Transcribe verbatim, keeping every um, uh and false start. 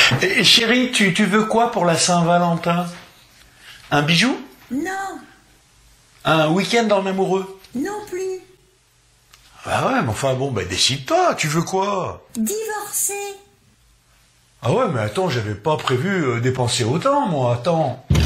Et, chérie, tu, tu veux quoi pour la Saint-Valentin? Un bijou? Non. Un week-end en amoureux? Non plus. Ah ouais, mais enfin bon, bah décide-toi, tu veux quoi? Divorcer. Ah ouais, mais attends, j'avais pas prévu euh, dépenser autant, moi, attends.